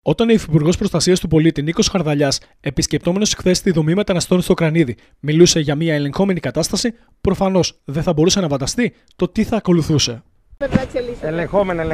Όταν ο Υφυπουργός Προστασίας του Πολίτη Νίκος Χαρδαλιάς, επισκεπτόμενος χθες τη δομή μεταναστών στο Κρανίδι, μιλούσε για μια ελεγχόμενη κατάσταση, προφανώς δεν θα μπορούσε να φανταστεί το τι θα ακολουθούσε. Ελεγχόμενα.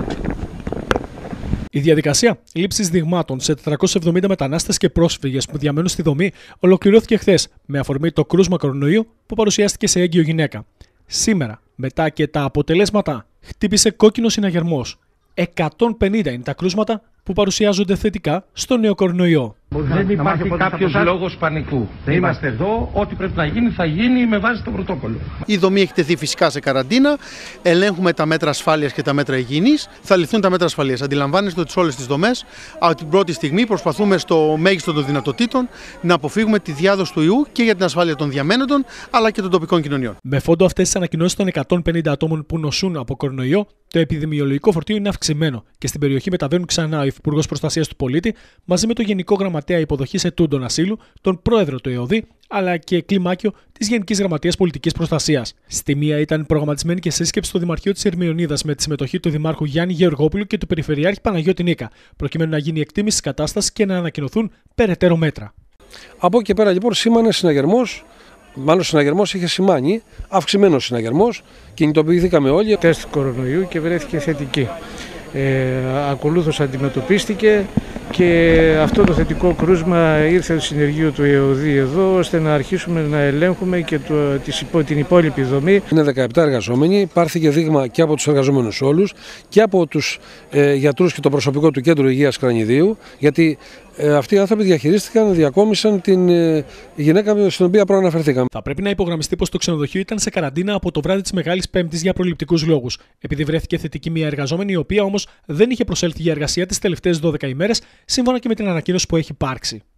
Η διαδικασία λήψης δειγμάτων σε 470 μετανάστες και πρόσφυγες που διαμένουν στη δομή ολοκληρώθηκε χθες με αφορμή το κρούσμα κορονοϊού που παρουσιάστηκε σε έγκυο γυναίκα. Σήμερα, μετά και τα αποτελέσματα, χτύπησε κόκκινο συναγερμός. 150 είναι τα κρούσματα που παρουσιάζονται θετικά στο νέο κορονοϊό. Δεν υπάρχει κάποιος λόγος πανικού. Είμαστε εδώ, ό,τι πρέπει να γίνει θα γίνει με βάση το πρωτόκολλο. Η δομή έχει τεθεί φυσικά σε καραντίνα. Ελέγχουμε τα μέτρα ασφάλειας και τα μέτρα υγιεινής. Θα ληφθούν τα μέτρα ασφαλείας. Αντιλαμβάνεστε ότι σε όλες τις δομές, από την πρώτη στιγμή, προσπαθούμε στο μέγιστο των δυνατοτήτων να αποφύγουμε τη διάδοση του ιού και για την ασφάλεια των διαμένοντων αλλά και των τοπικών κοινωνιών. Με φόντο αυτές τις ανακοινώσεις των 150 ατόμων που νοσούν από κορονοϊό, το επιδημιολογικό φορτίο είναι αυξημένο και στην περιοχή μεταβαίνουν ξανά ο Υφυπουργός Προστασίας του Πολίτη μαζί με τον Γενικό Γραμματέα Υποδοχής Ετούντων Ασύλου, τον Πρόεδρο του ΕΟΔΗ, αλλά και κλιμάκιο της Γενικής Γραμματείας Πολιτικής Προστασίας. Στη μία ήταν προγραμματισμένη και σύσκεψη στο Δημαρχείο της Ερμιονίδας με τη συμμετοχή του Δημάρχου Γιάννη Γεωργόπουλου και του Περιφερειάρχη Παναγιώτη Νίκα, προκειμένου να γίνει εκτίμηση της κατάστασης και να ανακοινωθούν περαιτέρω μέτρα. Από εκεί και πέρα λοιπόν σήμανε συναγερμός. Μάλλον συναγερμός είχε σημάνει, αυξημένος συναγερμός, κινητοποιηθήκαμε όλοι. Τεστ κορονοϊού και βρέθηκε θετική. Ακολούθως αντιμετωπίστηκε και αυτό το θετικό κρούσμα ήρθε στο συνεργείο του ΕΟΔΗ εδώ ώστε να αρχίσουμε να ελέγχουμε και την υπόλοιπη δομή. Είναι 17 εργαζόμενοι, πάρθηκε δείγμα και από τους εργαζόμενους όλους και από τους γιατρούς και το προσωπικό του Κέντρου Υγείας Κρανιδίου, γιατί αυτοί οι άνθρωποι διαχειρίστηκαν, διακόμισαν την γυναίκα στην οποία προαναφερθήκαμε. Θα πρέπει να υπογραμμιστεί πως το ξενοδοχείο ήταν σε καραντίνα από το βράδυ της Μεγάλης Πέμπτης για προληπτικούς λόγους, επειδή βρέθηκε θετική μια εργαζόμενη, η οποία όμως δεν είχε προσέλθει για εργασία τις τελευταίες 12 ημέρες, σύμφωνα και με την ανακοίνωση που έχει υπάρξει.